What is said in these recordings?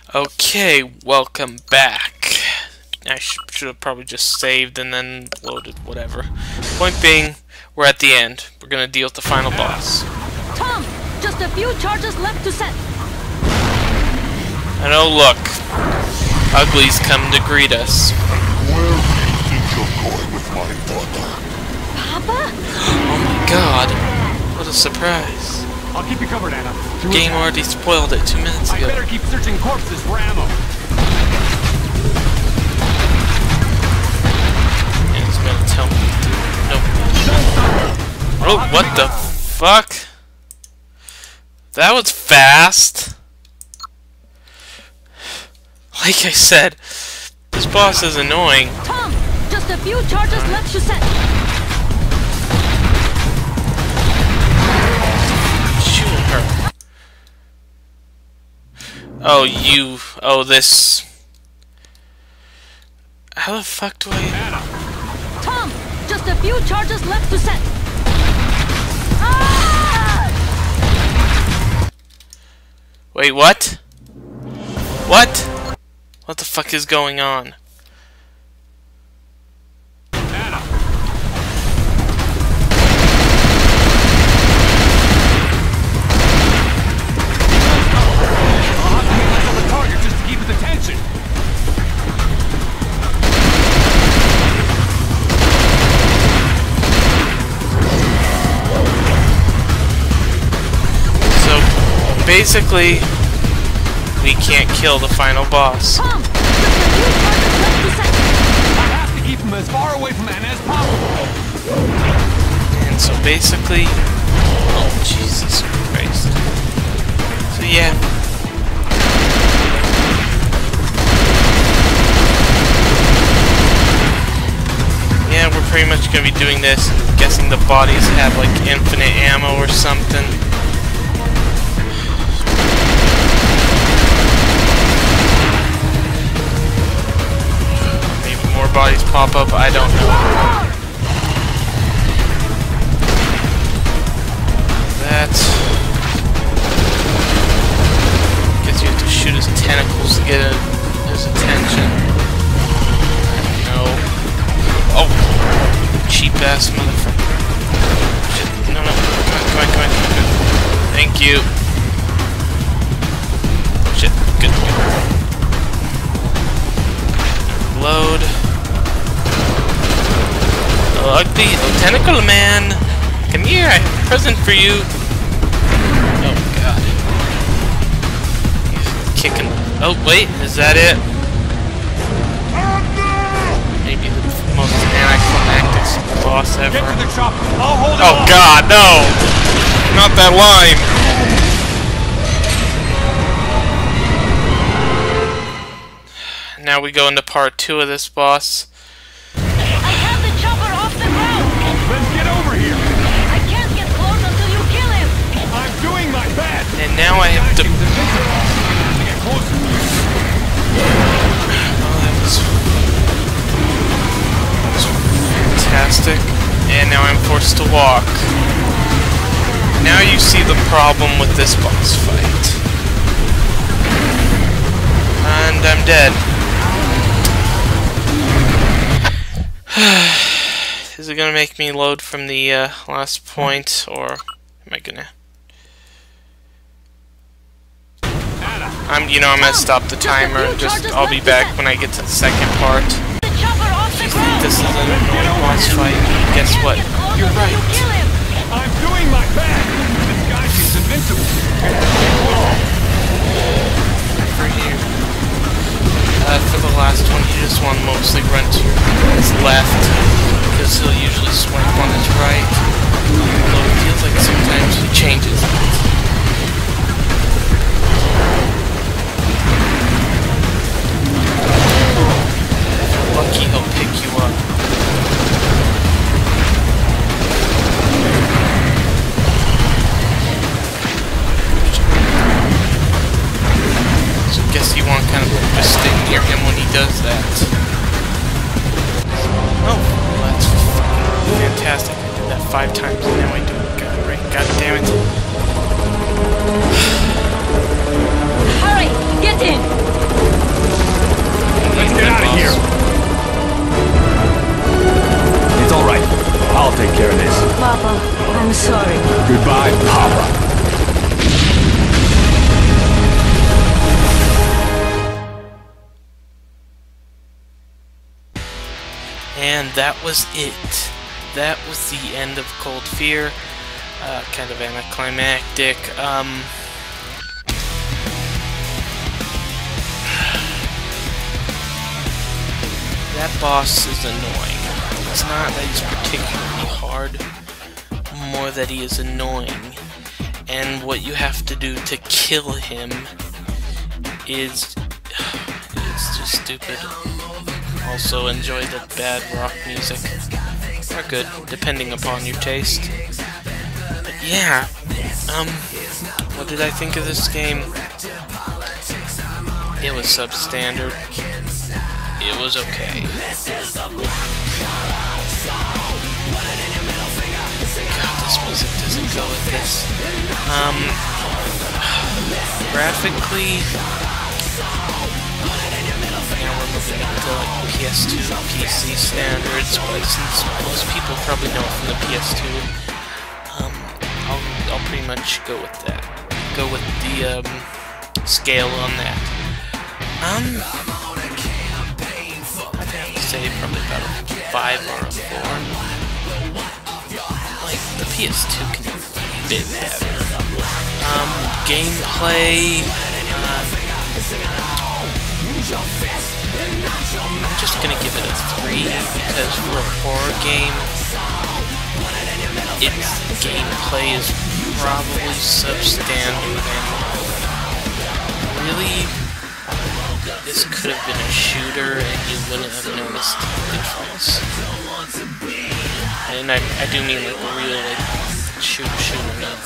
Okay, welcome back. I should have probably just saved and then loaded, whatever. Point being, we're at the end. We're gonna deal with the final boss. Tom, just a few charges left to set. And oh look, Ugly's come to greet us. Where do you think you're going with my father? Papa? Oh my god, what a surprise. I'll keep you covered, Anna. The game already spoiled it 2 minutes I ago. better keep searching corpses for ammo. And he's gonna tell me to do it. Nope. Oh, what the fuck? That was fast. Like I said, this boss is annoying. Tom, just a few charges left to set. Shoot her. Oh, you. Oh, this. How the fuck do I. Anna, Tom, just a few charges left to set. Ah! Wait, what? What? What the fuck is going on? Anna. I'll have to make myself a target just to keep his attention. So, basically, we can't kill the final boss. Tom, just a few charges left to set. I have to keep him as far away from Anna as possible. And so basically, oh Jesus Christ. So yeah. Yeah, we're pretty much gonna be doing this. I'm guessing the bodies have like infinite ammo or something. Maybe more bodies pop up, I don't know. Guess you have to shoot his tentacles to get his attention. No. Oh! Cheap ass motherfucker. Shit. No, no. Come on. Thank you. Shit. Good. Load. Oh, Ugly. Oh, Tentacle Man. Come here. I have a present for you. Oh, God. He's kicking. Oh, wait. Is that it? Maybe the most anticlimactic boss ever. Get to the chopper. I'll hold it Oh, off. God, no! Not that line! Now we go into part 2 of this boss. I have the chopper off the ground. Then get over here. I can't get close until you kill him. I'm doing my best. And now I have to... Seems invincible. To get closer. Oh, that was fantastic. And now I'm forced to walk. Now you see the problem with this boss fight. And I'm dead. Is it gonna make me load from the last point, or am I gonna... Anna. I'm gonna stop the timer and I'll be back when I get to the second part. The chopper off the ground. This is an annoying boss fight. Guess what? You're right. Kill him. I'm doing my best. This guy seems invincible. Get closer. For you. For the last one, you just want to mostly run to his left, because he'll usually swipe on his right. Although it feels like sometimes he changes it. If you're lucky, he'll pick you up. So I guess you want kind of to stay near him when he does that. Oh, well, that's fucking fantastic. I did that 5 times and now I do it. God damn it. Hurry, get in. And that was it. That was the end of Cold Fear. Kind of anticlimactic. That boss is annoying. It's not that he's particularly hard, more that he is annoying. And what you have to do to kill him is just stupid. Also enjoy the bad rock music. Or good, depending upon your taste. But yeah, what did I think of this game? It was substandard. It was okay. God, this music doesn't go with this. Graphically, now we're moving into like PS2, PC standards, but since most people probably know it from the PS2, I'll pretty much go with that. Go with the scale on that. I'd have to say probably about a 5 or a 4. Like, the PS2 can be a bit better. Gameplay, I'm just gonna give it a 3, because for a horror game, its gameplay is probably substandard, and really, this could have been a shooter and you wouldn't have noticed the difference. And I do mean like a real like shooter, not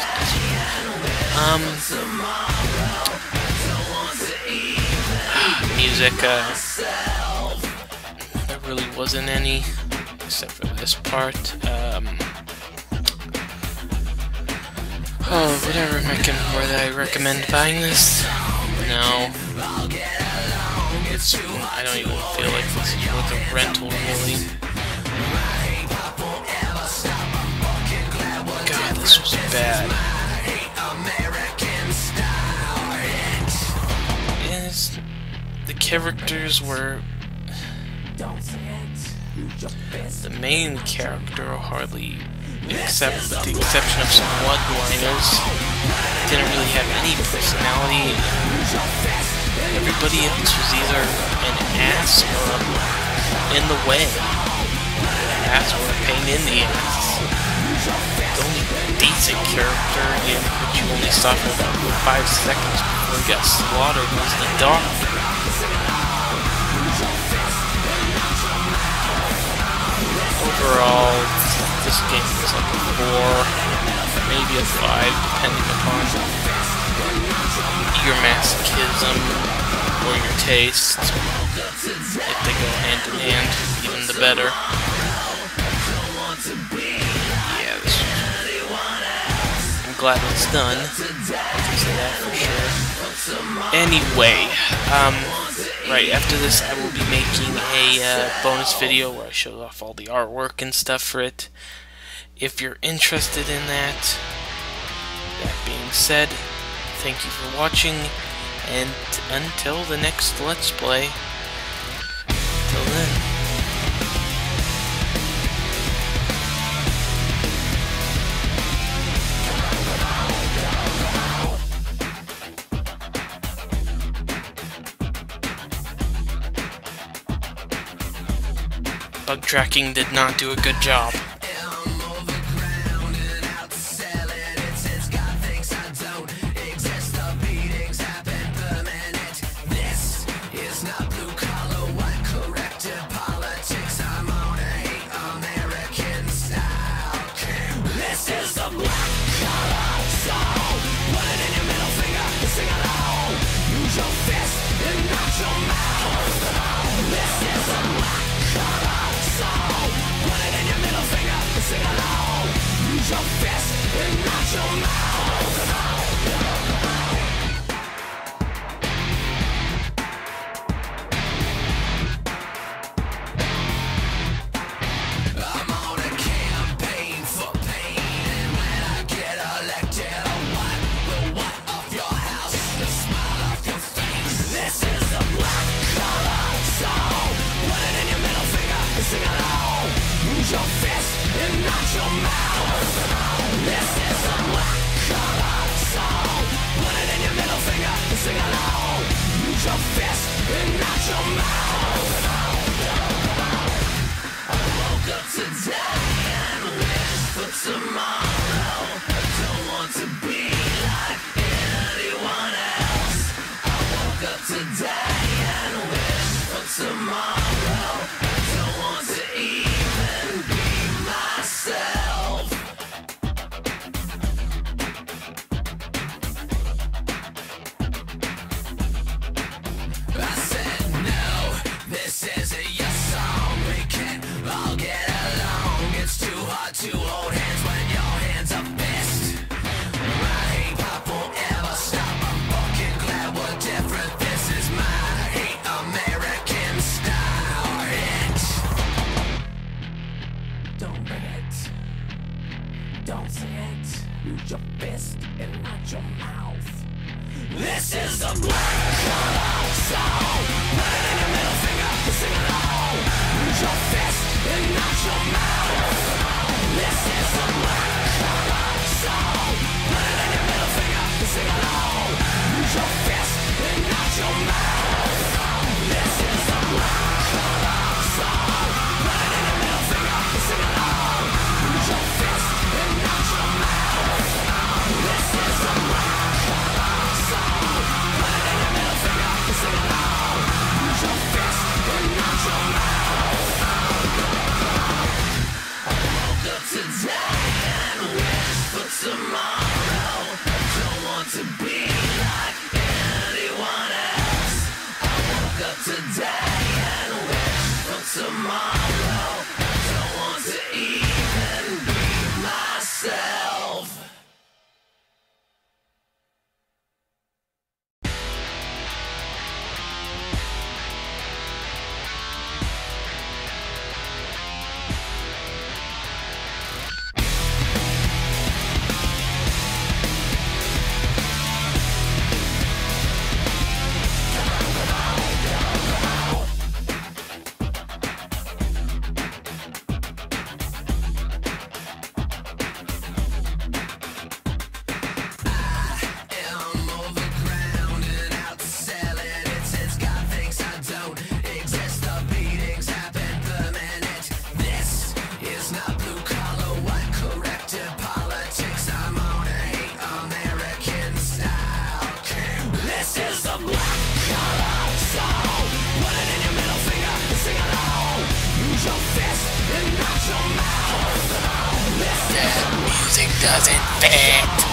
music, there really wasn't any, except for this part. Whatever would I recommend buying this? No. I don't even feel like this is worth a rental, really. God, this was bad. Yes, the characters were... The main character hardly, except with the exception of some one-liners, didn't really have any personality. Everybody else was either an ass or in the way. An ass or a pain in the ass. The only decent character in which you only saw for about 5 seconds before he got slaughtered was the doctor. Overall, this game was like a 4, maybe a 5, depending upon your masochism or your taste. If they go hand in hand, even the better. Yeah, I'm glad it's done. I can say that for sure. Anyway, right after this I will be making a bonus video where I show off all the artwork and stuff for it. If you're interested in that, that being said, thank you for watching, and until the next Let's Play, till then. Bug tracking did not do a good job. Sing along. Music doesn't fit.